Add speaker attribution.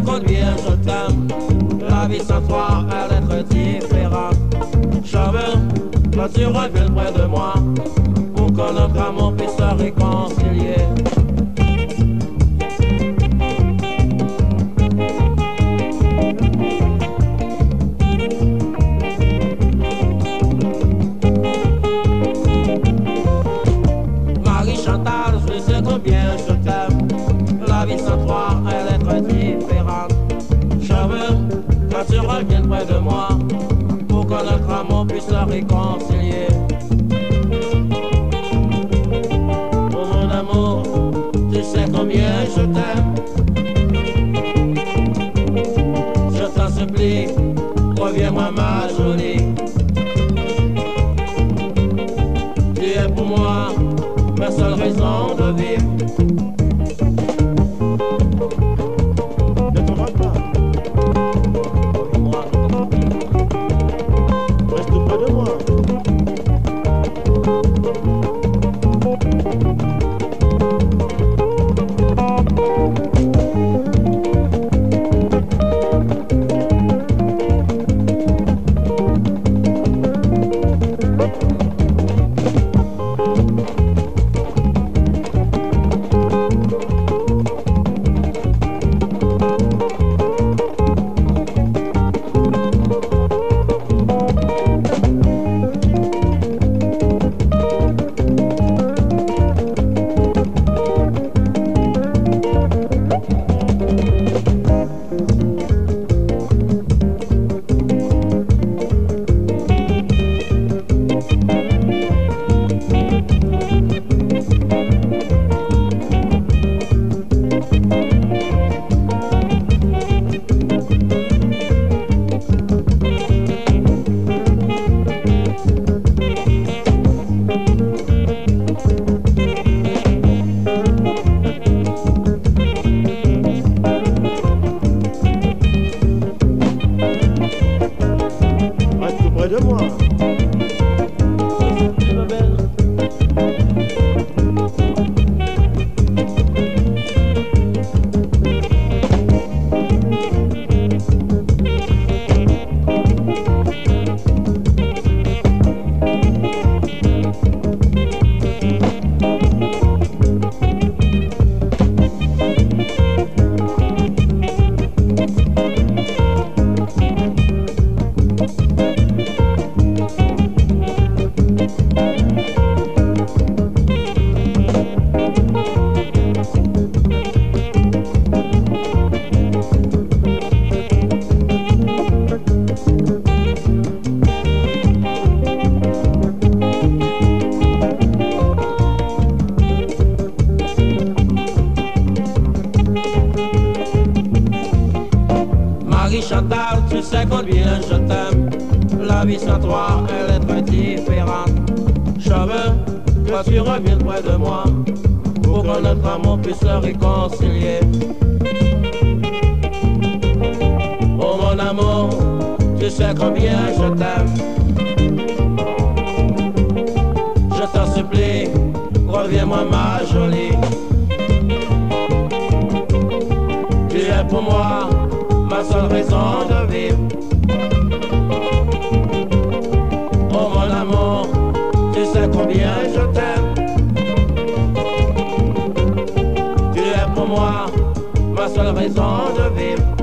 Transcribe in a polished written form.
Speaker 1: sais combien je t'aime. La vie sans toi, elle est très différente. Je veux que tu reviennes près de moi pour que notre amour puisse se réconcilier. Marie-Chantal, je sais combien je t'aime. La vie sans toi, elle est très différente. Je veux que tu reviennes près de moi pour que notre amour puisse se réconcilier. Oh mon amour, tu sais combien je t'aime. Je t'en supplie, reviens-moi ma jolie. Tu es pour moi ma seule raison de vivre.
Speaker 2: Ne t'en vas pas.
Speaker 1: Moi,
Speaker 2: Reste près de moi. Reste près de moi.
Speaker 1: ma belle. Marie-Chantal, tu sais combien je t'aime. La vie sans toi, elle est très différente. Je veux que tu reviennes près de moi pour que notre amour puisse se réconcilier. Oh mon amour, tu sais combien je t'aime. Je t'en supplie, reviens-moi ma jolie. Tu es pour moi ma seule raison de vivre. Oh mon amour, tu sais combien je t'aime. Tu es pour moi ma seule raison de vivre.